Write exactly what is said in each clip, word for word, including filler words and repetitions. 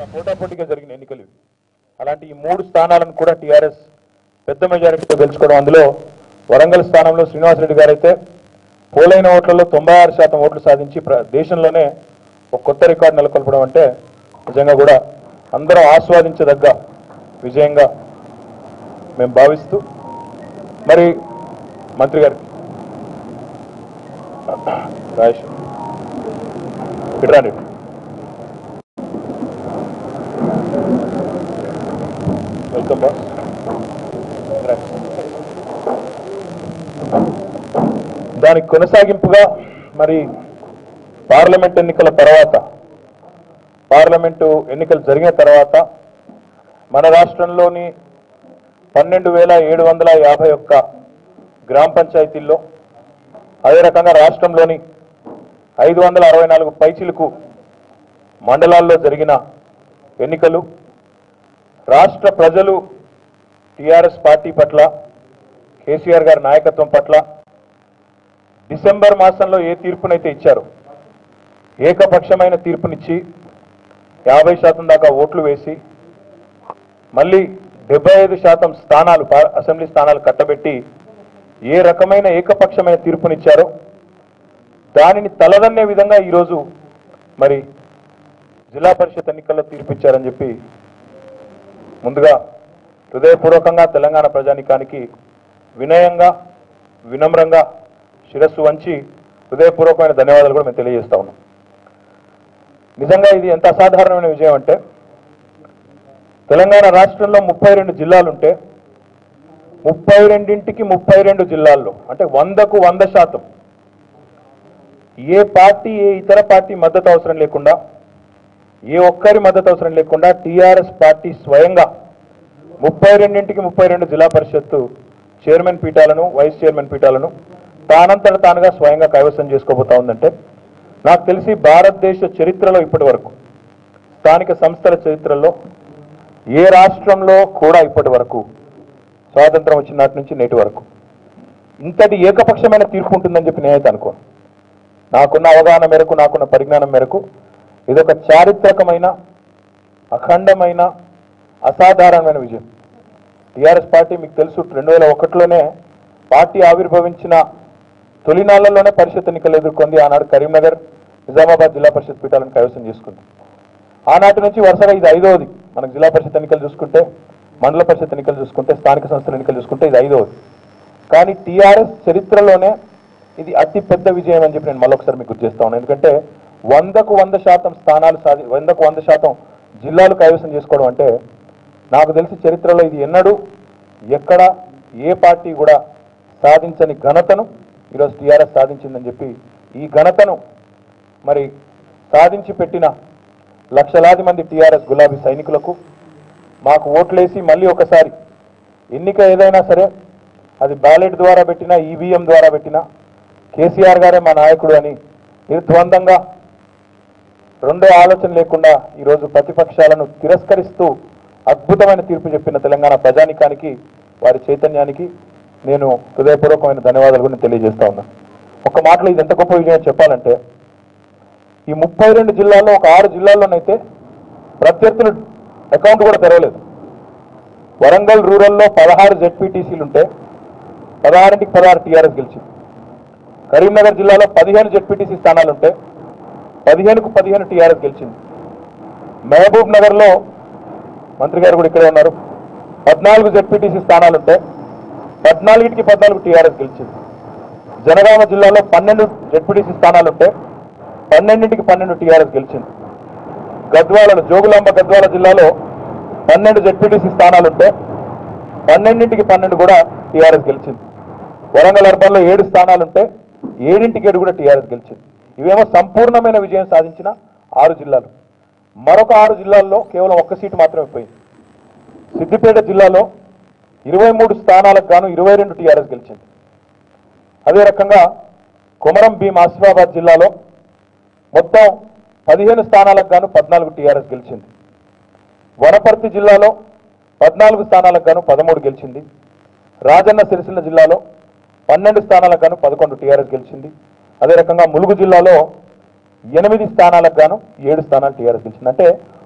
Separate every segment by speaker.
Speaker 1: చాలా పోటాపోటీగా జరిగిన ఎన్నికలు. అలాంటి ఈ మూడు స్థానాలను కూడా టీఆర్ఎస్ పెద్ద మెజారిటీతో గెలుచుకోవడం. అందులో వరంగల్ స్థానంలో శ్రీనివాసరెడ్డి గారు అయితే పోలైన ఓట్లలో తొంభై ఆరు శాతం ఓట్లు సాధించి దేశంలోనే ఒక కొత్త రికార్డు నెలకొల్పడం అంటే నిజంగా కూడా అందరూ ఆస్వాదించదగ్గ విజయంగా మేము భావిస్తూ, మరి మంత్రి గారికి రాజేష్ ఇట్రాండి వెల్కమ్ బాస్. దానికి కొనసాగింపుగా మరి పార్లమెంట్ ఎన్నికల తర్వాత పార్లమెంటు ఎన్నికలు జరిగిన తర్వాత మన రాష్ట్రంలోని పన్నెండు వేల ఏడు వందల యాభై ఒక్క గ్రామ పంచాయతీల్లో, అదే రకంగా రాష్ట్రంలోని ఐదు వందల అరవై నాలుగు పైచిలకు మండలాల్లో జరిగిన ఎన్నికలు రాష్ట్ర ప్రజలు టీఆర్ఎస్ పార్టీ పట్ల, కేసీఆర్ గారి నాయకత్వం పట్ల డిసెంబర్ మాసంలో ఏ తీర్పునైతే ఇచ్చారో ఏకపక్షమైన తీర్పునిచ్చి యాభై శాతం దాకా ఓట్లు వేసి మళ్ళీ డెబ్బై ఐదు శాతం స్థానాలు అసెంబ్లీ స్థానాలు కట్టబెట్టి ఏ రకమైన ఏకపక్షమైన తీర్పునిచ్చారో దానిని తలదన్నే విధంగా ఈరోజు మరి జిల్లా పరిషత్ ఎన్నికల్లో తీర్పిచ్చారని చెప్పి ముందుగా హృదయపూర్వకంగా తెలంగాణ ప్రజానికానికి వినయంగా వినమ్రంగా శిరస్సు వంచి హృదయపూర్వకమైన ధన్యవాదాలు కూడా మేము తెలియజేస్తా ఉన్నాం. నిజంగా ఇది ఎంత అసాధారణమైన విజయం అంటే, తెలంగాణ రాష్ట్రంలో ముప్పై రెండు జిల్లాలుంటే ముప్పై రెండింటికి ముప్పై రెండు జిల్లాల్లో అంటే వందకు వంద శాతం ఏ పార్టీ ఏ ఇతర పార్టీ మద్దతు అవసరం లేకుండా, ఏ ఒక్కరి మద్దతు అవసరం లేకుండా టీఆర్ఎస్ పార్టీ స్వయంగా ముప్పై రెండింటికి ముప్పై రెండు జిల్లా పరిషత్తు చైర్మన్ పీఠాలను, వైస్ చైర్మన్ పీఠాలను తానంతట తానుగా స్వయంగా కైవసం చేసుకోబోతా ఉందంటే, నాకు తెలిసి భారతదేశ చరిత్రలో ఇప్పటి వరకు, స్థానిక సంస్థల చరిత్రలో ఏ రాష్ట్రంలో కూడా ఇప్పటి వరకు స్వాతంత్రం వచ్చిన నాటి నుంచి నేటి వరకు ఇంతటి ఏకపక్షమైన తీర్పు ఉంటుందని చెప్పి నేనైతే అనుకోను. నాకున్న అవగాహన మేరకు, నాకున్న పరిజ్ఞానం మేరకు ఇదొక చారిత్రకమైన, అఖండమైన, అసాధారణమైన విజయం. టీఆర్ఎస్ పార్టీ మీకు తెలుసు రెండు వేల ఒకటిలోనే పార్టీ ఆవిర్భవించిన తొలినాళ్లలోనే పరిషత్ ఎన్నికలు ఎదుర్కొంది. ఆనాడు కరీంనగర్, నిజామాబాద్ జిల్లా పరిషత్ పీఠాలను కైవసం చేసుకుంది. ఆనాటి నుంచి వరుసగా ఇది ఐదవది. మనకు జిల్లా పరిషత్ ఎన్నికలు చూసుకుంటే, మండల పరిషత్ ఎన్నికలు చూసుకుంటే, స్థానిక సంస్థల ఎన్నికలు చూసుకుంటే ఇది ఐదవది. కానీ టీఆర్ఎస్ చరిత్రలోనే ఇది అతి పెద్ద విజయం అని చెప్పి నేను మళ్ళొకసారి మీకు గుర్తు చేస్తా ఉన్నాను. ఎందుకంటే వందకు వంద శాతం స్థానాలు సాధి వందకు వంద శాతం జిల్లాలు కైవసం చేసుకోవడం అంటే నాకు తెలిసి చరిత్రలో ఇది ఎన్నడూ ఎక్కడ ఏ పార్టీ కూడా సాధించని ఘనతను ఈరోజు టీఆర్ఎస్ సాధించిందని చెప్పి, ఈ ఘనతను మరి సాధించి పెట్టిన లక్షలాది మంది టీఆర్ఎస్ గులాబీ సైనికులకు, మాకు ఓట్లేసి మళ్ళీ ఒకసారి ఎన్నిక ఏదైనా సరే అది బ్యాలెట్ ద్వారా పెట్టినా, ఈవీఎం ద్వారా పెట్టినా కేసీఆర్ గారే మా నాయకుడు అని నిర్ద్వందంగా రెండో ఆలోచన లేకుండా ఈరోజు ప్రతిపక్షాలను తిరస్కరిస్తూ అద్భుతమైన తీర్పు చెప్పిన తెలంగాణ ప్రజానికానికి, వారి చైతన్యానికి నేను హృదయపూర్వకమైన ధన్యవాదాలు కూడా తెలియజేస్తా ఉన్నా. ఒక మాటలో ఇది ఎంత గొప్ప విజయం చెప్పాలంటే, ఈ ముప్పై రెండు జిల్లాల్లో ఒక ఆరు జిల్లాల్లోనైతే ప్రత్యర్థులు అకౌంట్ కూడా తెరవలేదు. వరంగల్ రూరల్లో పదహారు జెడ్పీటీసీలు ఉంటే పదహారింటికి పదహారు టీఆర్ఎస్ గెలిచింది. కరీంనగర్ జిల్లాలో పదిహేను జెడ్పీటీసీ స్థానాలుంటే పదిహేనుకు పదిహేను టీఆర్ఎస్ గెలిచింది. మహబూబ్ నగర్లో మంత్రి గారు కూడా ఇక్కడే ఉన్నారు, పద్నాలుగు జెడ్పీటీసీ స్థానాలుంటే పద్నాలుగింటికి పద్నాలుగు టీఆర్ఎస్ గెలిచింది. జనగామ జిల్లాలో పన్నెండు జెడ్పీటీసీ స్థానాలుంటే పన్నెండింటికి పన్నెండు టీఆర్ఎస్ గెలిచింది. గద్వాలలో జోగులాంబ గద్వాల జిల్లాలో పన్నెండు జెడ్పీటీసీ స్థానాలుంటే పన్నెండింటికి పన్నెండు కూడా టీఆర్ఎస్ గెలిచింది. వరంగల్ అర్బన్లో ఏడు స్థానాలుంటే ఏడింటికి ఏడు కూడా టీఆర్ఎస్ గెలిచింది. ఇవేమో సంపూర్ణమైన విజయం సాధించిన ఆరు జిల్లాలు. మరొక ఆరు జిల్లాల్లో కేవలం ఒక్క సీటు మాత్రమే పోయింది. సిద్దిపేట జిల్లాలో ఇరవై మూడు స్థానాలకు గాను ఇరవై రెండు టీఆర్ఎస్ గెలిచింది. అదే రకంగా కొమరం భీం ఆసిఫాబాద్ జిల్లాలో మొత్తం పదిహేను స్థానాలకు గాను పద్నాలుగు టీఆర్ఎస్ గెలిచింది. వనపర్తి జిల్లాలో పద్నాలుగు స్థానాలకు గాను పదమూడు గెలిచింది. రాజన్న సిరిసిల్ల జిల్లాలో పన్నెండు స్థానాలకు గాను పదకొండు టీఆర్ఎస్ గెలిచింది. అదే రకంగా ములుగు జిల్లాలో ఎనిమిది స్థానాలకు గాను ఏడు స్థానాలు టీఆర్ఎస్ గెలిచింది. అంటే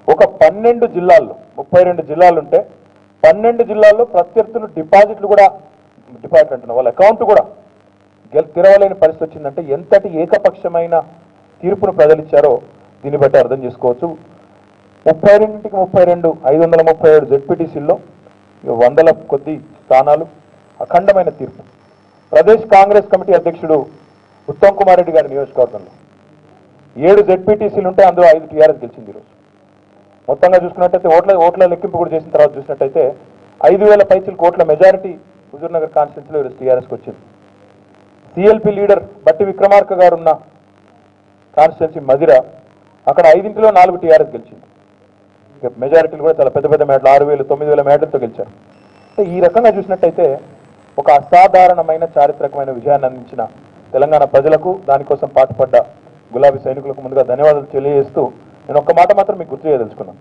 Speaker 1: ఒక పన్నెండు జిల్లాల్లో ముప్పై రెండు జిల్లాలుంటే పన్నెండు జిల్లాల్లో ప్రత్యర్థులు డిపాజిట్లు కూడా డిపాజిట్ అంటున్నారు వాళ్ళ అకౌంట్ కూడా గెల్ తెరవలేని పరిస్థితి వచ్చిందంటే ఎంతటి ఏకపక్షమైన తీర్పును ప్రజలు ఇచ్చారో దీన్ని బట్టి అర్థం చేసుకోవచ్చు. ముప్పై రెండింటికి ముప్పై రెండు ఐదు వందల ముప్పై ఏడు జెడ్పీటీసీల్లో వందల కొద్ది స్థానాలు అఖండమైన తీర్పు. ప్రదేశ్ కాంగ్రెస్ కమిటీ అధ్యక్షుడు ఉత్తమ్ కుమార్ రెడ్డి గారి నియోజకవర్గంలో ఏడు జెడ్పీటీసీలు ఉంటే అందులో ఐదు టీఆర్ఎస్ గెలిచింది. ఈరోజు మొత్తంగా చూసుకున్నట్టయితే ఓట్ల ఓట్ల లెక్కింపు కూడా చేసిన తర్వాత చూసినట్టయితే ఐదు వేల పైచిల్ కోట్ల మెజారిటీ హుజూర్ నగర్ కాన్స్టిట్యూన్సీలో ఈరోజు టీఆర్ఎస్కి వచ్చింది. సిఎల్పి లీడర్ బట్టి విక్రమార్క గారు ఉన్న కాన్స్టిట్యున్సీ మదిర అక్కడ ఐదింటిలో నాలుగు టీఆర్ఎస్ గెలిచింది. మెజారిటీలు కూడా చాలా పెద్ద పెద్ద మేటలు ఆరు వేలు తొమ్మిది వేల మేటలతో గెలిచారు. అంటే ఈ రకంగా చూసినట్టయితే ఒక అసాధారణమైన చారిత్రకమైన విజయాన్ని అందించిన తెలంగాణ ప్రజలకు దానికోసం పాటుపడ్డ గులాబీ సైనికులకు ముందుగా ధన్యవాదాలు తెలియజేస్తూ నేను ఒక్క మాట మాత్రం మీకు గుర్తు చేయదలుచుకున్నాను.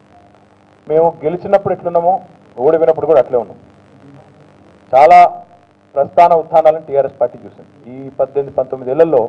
Speaker 1: మేము గెలిచినప్పుడు ఎట్లున్నామో ఓడిపోయినప్పుడు కూడా అట్లే ఉన్నాం. చాలా ప్రస్థాన ఉత్థానాలను టీఆర్ఎస్ పార్టీ చూసింది. ఈ పద్దెనిమిది పంతొమ్మిది ఏళ్లలో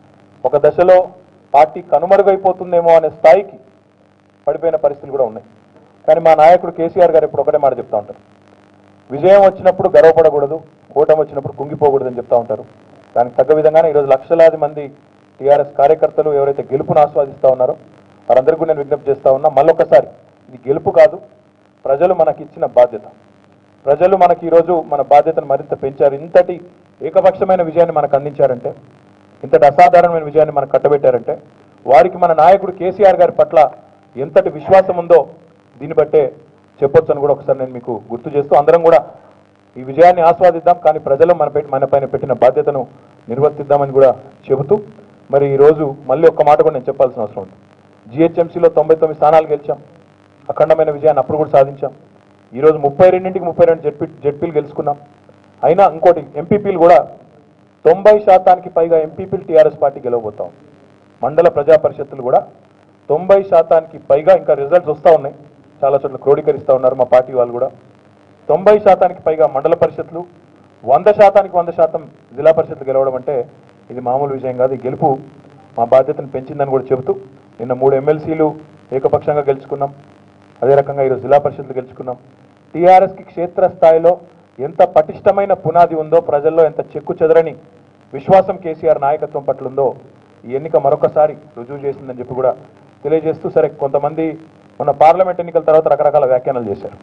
Speaker 1: ఒక దశలో పార్టీ కనుమరుగైపోతుందేమో అనే స్థాయికి పడిపోయిన పరిస్థితులు కూడా ఉన్నాయి. కానీ మా నాయకుడు కేసీఆర్ గారు ఇప్పుడు ఒకటే మాట చెప్తా ఉంటారు, విజయం వచ్చినప్పుడు గర్వపడకూడదు, ఓటమి వచ్చినప్పుడు కుంగిపోకూడదు అని చెప్తా ఉంటారు. దానికి తగ్గ విధంగానే ఈరోజు లక్షలాది మంది టీఆర్ఎస్ కార్యకర్తలు ఎవరైతే గెలుపును ఆస్వాదిస్తూ ఉన్నారో వారందరికీ నేను విజ్ఞప్తి చేస్తా ఉన్నా, మళ్ళొక్కసారి ఇది గెలుపు కాదు, ప్రజలు మనకి ఇచ్చిన బాధ్యత. ప్రజలు మనకి ఈరోజు మన బాధ్యతను మరింత పెంచారు. ఇంతటి ఏకపక్షమైన విజయాన్ని మనకు అందించారంటే, ఇంతటి అసాధారణమైన విజయాన్ని మనకు కట్టబెట్టారంటే వారికి మన నాయకుడు కేసీఆర్ గారి పట్ల ఎంతటి విశ్వాసం ఉందో దీన్ని బట్టే చెప్పొచ్చు అని కూడా ఒకసారి నేను మీకు గుర్తు చేస్తూ అందరం కూడా ఈ విజయాన్ని ఆస్వాదిద్దాం, కానీ ప్రజలు మన మన పైన పెట్టిన బాధ్యతను నిర్వర్తిద్దామని కూడా చెబుతూ మరి ఈరోజు మళ్ళీ ఒక్క మాట కూడా నేను చెప్పాల్సిన అవసరం ఉంది. జిహెచ్ఎంసీలో తొంభై తొమ్మిది స్థానాలు గెలిచాం, అఖండమైన విజయాన్ని అప్పుడు కూడా సాధించాం. ఈరోజు ముప్పై రెండింటికి ముప్పై రెండు జెడ్పీ జెడ్పీలు గెలుచుకున్నాం. అయినా ఇంకోటి ఎంపీపీలు కూడా తొంభై శాతానికి పైగా ఎంపీపీలు టీఆర్ఎస్ పార్టీ గెలవబోతాం. మండల ప్రజా పరిషత్తులు కూడా తొంభై శాతానికి పైగా ఇంకా రిజల్ట్స్ వస్తూ ఉన్నాయి, చాలా చోట్ల క్రోడీకరిస్తూ ఉన్నారు మా పార్టీ వాళ్ళు కూడా. తొంభై శాతానికి పైగా మండల పరిషత్లు, వంద శాతానికి వంద శాతం జిల్లా పరిషత్లు గెలవడం అంటే ఇది మామూలు విషయం కాదు. ఈ గెలుపు మా బాధ్యతను పెంచిందని కూడా చెబుతూ నిన్న మూడు ఎమ్మెల్సీలు ఏకపక్షంగా గెలుచుకున్నాం, అదే రకంగా ఈరోజు జిల్లా పరిషత్లు గెలుచుకున్నాం. టీఆర్ఎస్కి క్షేత్రస్థాయిలో ఎంత పటిష్టమైన పునాది ఉందో, ప్రజల్లో ఎంత చెక్కు చెదరని విశ్వాసం కేసీఆర్ నాయకత్వం పట్ల ఉందో ఈ ఎన్నిక మరొకసారి రుజువు చేసిందని చెప్పి కూడా తెలియజేస్తూ, సరే కొంతమంది మన పార్లమెంట్ ఎన్నికల తర్వాత రకరకాల వ్యాఖ్యానాలు చేశారు.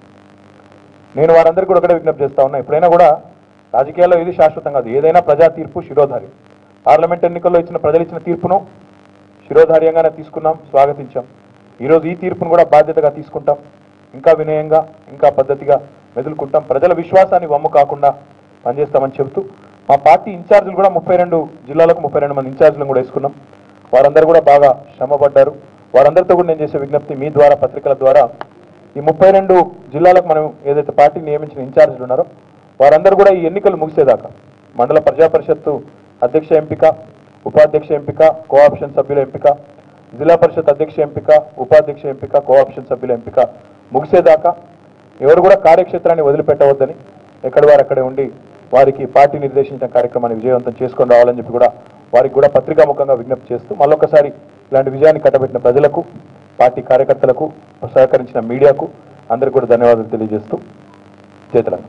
Speaker 1: నేను వారందరికీ కూడా ఒకటే విజ్ఞప్తి చేస్తా ఉన్నా, ఎప్పుడైనా కూడా రాజకీయాల్లో ఇది శాశ్వతం కాదు, ఏదైనా ప్రజా తీర్పు శిరోధారి. పార్లమెంట్ ఎన్నికల్లో ఇచ్చిన ప్రజలు ఇచ్చిన తీర్పును శిరోధార్యంగానే తీసుకున్నాం, స్వాగతించాం. ఈరోజు ఈ తీర్పును కూడా బాధ్యతగా తీసుకుంటాం, ఇంకా వినయంగా ఇంకా పద్ధతిగా మెదులుకుంటాం, ప్రజల విశ్వాసాన్ని వమ్ము కాకుండా పనిచేస్తామని చెబుతూ మా పార్టీ ఇన్ఛార్జీలు కూడా ముప్పై రెండు జిల్లాలకు ముప్పై రెండు మంది ఇన్ఛార్జీలను కూడా వేసుకున్నాం. వారందరూ కూడా బాగా శ్రమపడ్డారు. వారందరితో కూడా నేను చేసే విజ్ఞప్తి మీ ద్వారా పత్రికల ద్వారా ఈ ముప్పై రెండు జిల్లాలకు మనం ఏదైతే పార్టీ నియమించిన ఇన్ఛార్జీలు ఉన్నారో వారందరూ కూడా ఈ ఎన్నికలు ముగిసేదాకా మండల ప్రజా పరిషత్తు అధ్యక్ష ఎంపిక, ఉపాధ్యక్ష ఎంపిక, కోఆప్షన్ సభ్యుల ఎంపిక, జిల్లా పరిషత్ అధ్యక్ష ఎంపిక, ఉపాధ్యక్ష ఎంపిక, కోఆప్షన్ సభ్యుల ఎంపిక ముగిసేదాకా ఎవరు కూడా కార్యక్షేత్రాన్ని వదిలిపెట్టవద్దని, ఎక్కడి వారు అక్కడే ఉండి వారికి పార్టీ నిర్దేశించిన కార్యక్రమాన్ని విజయవంతం చేసుకొని రావాలని చెప్పి కూడా వారికి కూడా పత్రికాముఖంగా విజ్ఞప్తి చేస్తూ మళ్ళొకసారి ఇలాంటి విజయాన్ని కట్టబెట్టిన ప్రజలకు, పార్టీ కార్యకర్తలకు, సహకరించిన మీడియాకు అందరికీ కూడా ధన్యవాదాలు తెలియజేస్తూ చేతులను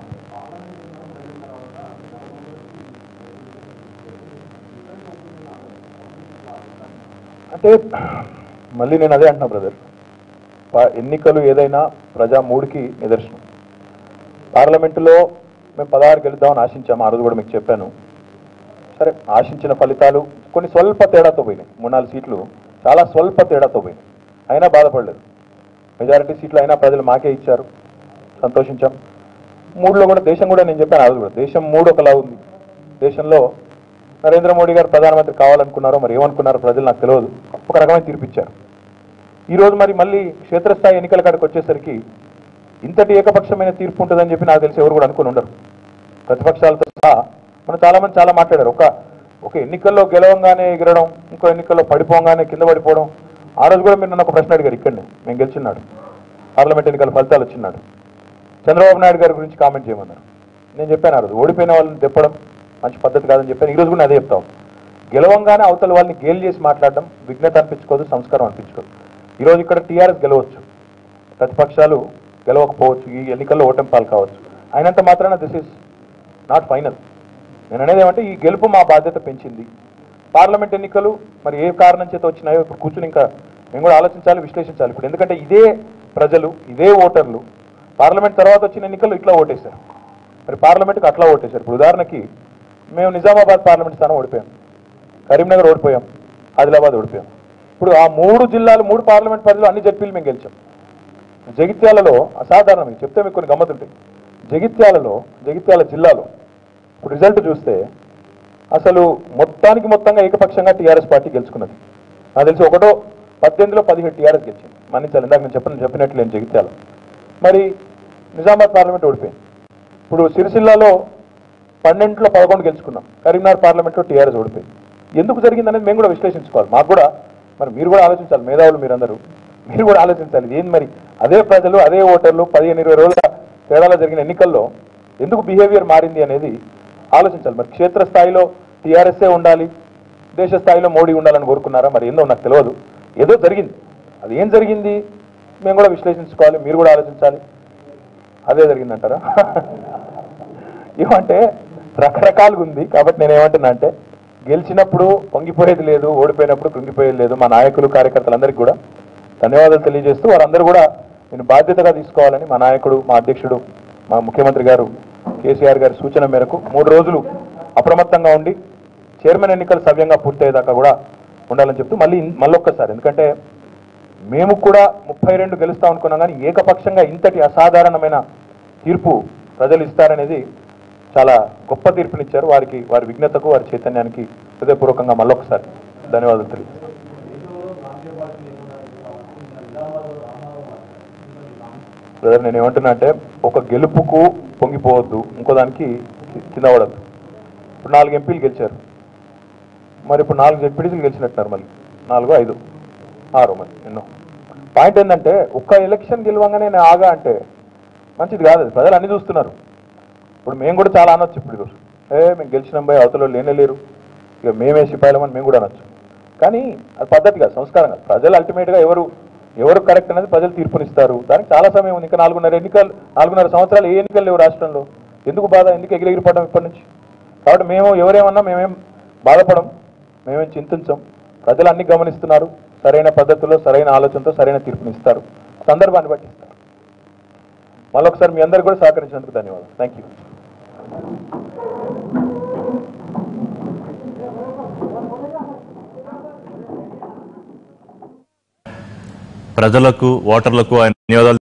Speaker 1: అంటే మళ్ళీ నేను అదే అంటున్నా బ్రదర్, ఎన్నికలు ఏదైనా ప్రజా మూడుకి నిదర్శనం. పార్లమెంటులో మేము పదహారు గెలుద్దామని ఆశించాము, ఆ రోజు కూడా మీకు చెప్పాను. సరే ఆశించిన ఫలితాలు కొన్ని స్వల్ప తేడాతో పోయినాయి, మూడు నాలుగు సీట్లు చాలా స్వల్ప తేడాతో పోయినాయి, అయినా బాధపడలేదు. మెజారిటీ సీట్లు అయినా ప్రజలు మాకే ఇచ్చారు, సంతోషించాం. మూడులో కూడా దేశం కూడా నేను చెప్పాను, ఆ రోజు కూడా దేశం మూడు ఒకలా ఉంది. దేశంలో నరేంద్ర మోడీ గారు ప్రధానమంత్రి కావాలనుకున్నారో మరి ఏమనుకున్నారో ప్రజలు నాకు తెలియదు, ఒక రకమైన తీర్పిచ్చారు. ఈరోజు మరి మళ్ళీ క్షేత్రస్థాయి ఎన్నికల కాడికి వచ్చేసరికి ఇంతటి ఏకపక్షమైన తీర్పు ఉంటుందని చెప్పి నాకు తెలిసి ఎవరు కూడా అనుకుని ఉండరు. ప్రతిపక్షాలతో సహా మనం చాలామంది చాలా మాట్లాడారు. ఒక ఒక ఎన్నికల్లో గెలవంగానే ఎగరడం, ఇంకో ఎన్నికల్లో పడిపోగానే కింద పడిపోవడం. ఆ రోజు కూడా మీరు నన్ను ఒక ప్రశ్న అడిగారు ఇక్కడనే, మేము గెలిచిన్నాడు పార్లమెంట్ ఎన్నికల ఫలితాలు వచ్చినాడు చంద్రబాబు నాయుడు గారి గురించి కామెంట్ చేయమన్నారు. నేను చెప్పాను ఆ రోజు ఓడిపోయిన వాళ్ళని తెప్పడం మంచి పద్ధతి కాదని చెప్పాను. ఈరోజు కూడా అదే చెప్తాం, గెలవంగానే అవతల వాళ్ళని గేలు చేసి మాట్లాడడం విఘ్నత అనిపించుకోదు, సంస్కారం అనిపించుకోదు. ఈరోజు ఇక్కడ టీఆర్ఎస్ గెలవచ్చు, ప్రతిపక్షాలు గెలవకపోవచ్చు, ఈ ఎన్నికల్లో ఓటమి పాలు కావచ్చు. అయినంత మాత్రాన దిస్ ఈజ్ నాట్ ఫైనల్. నేను అనేది ఏమంటే ఈ గెలుపు మా బాధ్యత పెంచింది. పార్లమెంట్ ఎన్నికలు మరి ఏ కారణం చేత వచ్చినాయో ఇప్పుడు కూర్చుని ఇంకా మేము కూడా ఆలోచించాలి, విశ్లేషించాలి. ఇప్పుడు ఎందుకంటే ఇదే ప్రజలు, ఇదే ఓటర్లు పార్లమెంట్ తర్వాత వచ్చిన ఎన్నికల్లో ఇట్లా ఓటేశారు, మరి పార్లమెంట్కి అట్లా ఓటేశారు. ఇప్పుడు ఉదాహరణకి మేము నిజామాబాద్ పార్లమెంట్ స్థానం ఓడిపోయాం, కరీంనగర్ ఓడిపోయాం, ఆదిలాబాద్ ఓడిపోయాం. ఇప్పుడు ఆ మూడు జిల్లాలు, మూడు పార్లమెంట్ పరిధిలో అన్ని జడ్పీలు మేము గెలిచాం. జగిత్యాలలో అసాధారణం, మీకు చెప్తే మీకు కొన్ని గమ్మతుంటాయి. జగిత్యాలలో, జగిత్యాల జిల్లాలో ఇప్పుడు రిజల్ట్ చూస్తే అసలు మొత్తానికి మొత్తంగా ఏకపక్షంగా టీఆర్ఎస్ పార్టీ గెలుచుకున్నది. నాకు తెలిసి ఒకటో పద్దెనిమిదిలో పదిహేడు టీఆర్ఎస్ గెలిచింది. మన్నించాలి, ఇందాక నేను చెప్పిన చెప్పినట్లు నేను జగిత్యాల. మరి నిజామాబాద్ పార్లమెంట్ ఓడిపోయింది. ఇప్పుడు సిరిసిల్లాలో పన్నెండులో పదకొండు గెలుచుకున్నాం. కరీంనగర్ పార్లమెంట్లో టీఆర్ఎస్ ఓడిపోయింది. ఎందుకు జరిగింది అనేది మేము కూడా విశ్లేషించుకోవాలి. మాకు కూడా మరి మీరు కూడా ఆలోచించాలి, మేధావులు మీరందరూ మీరు కూడా ఆలోచించాలి. ఏం మరి అదే ప్రజలు, అదే ఓటర్లు పదిహేను ఇరవై రోజుల తేడాలో జరిగిన ఎన్నికల్లో ఎందుకు బిహేవియర్ మారింది అనేది ఆలోచించాలి. మరి క్షేత్రస్థాయిలో టీఆర్ఎస్ఏ ఉండాలి, దేశ స్థాయిలో మోడీ ఉండాలని కోరుకున్నారా? మరి ఏందో నాకు తెలియదు, ఏదో జరిగింది. అది ఏం జరిగింది మేము కూడా విశ్లేషించుకోవాలి, మీరు కూడా ఆలోచించాలి. అదే జరిగిందంటారా? ఏమంటే రకరకాలుగా ఉంది. కాబట్టి నేను ఏమంటున్నా అంటే గెలిచినప్పుడు పొంగిపోయేది లేదు, ఓడిపోయినప్పుడు కృంగిపోయేది లేదు. మా నాయకులు, కార్యకర్తలందరికీ కూడా ధన్యవాదాలు తెలియజేస్తూ వారందరూ కూడా నేను బాధ్యతగా తీసుకోవాలని మా నాయకుడు, మా అధ్యక్షుడు, మా ముఖ్యమంత్రి గారు కేసీఆర్ గారి సూచన మేరకు మూడు రోజులు అప్రమత్తంగా ఉండి చైర్మన్ ఎన్నికలు సవ్యంగా పూర్తయ్యేదాకా కూడా ఉండాలని చెప్తూ మళ్ళీ మళ్ళొక్కసారి, ఎందుకంటే మేము కూడా ముప్పై రెండు గెలుస్తాం అనుకున్నాం, కానీ ఏకపక్షంగా ఇంతటి అసాధారణమైన తీర్పు ప్రజలు ఇస్తారనేది చాలా గొప్ప తీర్పునిచ్చారు. వారికి, వారి విజ్ఞతకు, వారి చైతన్యానికి హృదయపూర్వకంగా మళ్ళొకసారి ధన్యవాదాలు తెలియజేస్తాను. బ్రదర్, నేను ఏమంటున్నా అంటే ఒక గెలుపుకు పొంగిపోవద్దు, ఇంకో దానికి కింద పడద్దు. ఇప్పుడు నాలుగు ఎంపీలు గెలిచారు, మరి ఇప్పుడు నాలుగు జెడ్పీటీసీలు గెలిచినట్టున్నారు, మళ్ళీ నాలుగు ఐదు ఆరు, మరి ఎన్నో. పాయింట్ ఏంటంటే ఒక్క ఎలక్షన్ గెలవంగానే నేను ఆగా అంటే మంచిది కాదు. అది ప్రజలు అన్ని చూస్తున్నారు. ఇప్పుడు మేము కూడా చాలా అనొచ్చు. ఇప్పుడు ఈరోజు ఏ మేము గెలిచినాం పోయి అవతల లేనే లేరు, ఇక మేమే సిపాయిలమని మేము కూడా అనొచ్చు. కానీ అది పద్ధతి కాదు, సంస్కారం కాదు. ప్రజలు అల్టిమేట్గా ఎవరు ఎవరు కరెక్ట్ అనేది ప్రజలు తీర్పునిస్తారు. దానికి చాలా సమయం ఉంది. ఇంకా నాలుగున్నర ఎన్నికలు నాలుగున్నర సంవత్సరాలు ఏ ఎన్నికలు లేవు రాష్ట్రంలో. ఎందుకు బాధ, ఎందుకు ఎగిరెగిరిపడడం ఇప్పటి నుంచి? కాబట్టి మేము ఎవరేమన్నా మేమేం బాధపడం, మేమేం చింతించం. ప్రజలు అన్ని గమనిస్తున్నారు. సరైన పద్ధతిలో, సరైన ఆలోచనతో సరైన తీర్పునిస్తారు, సందర్భాన్ని బట్టి ఇస్తారు. మళ్ళొకసారి మీ అందరికీ కూడా సహకరించినందుకు ధన్యవాదాలు. Thank you.
Speaker 2: ప్రజలకు, ఓటర్లకు ఆయన ధన్యవాదాలు.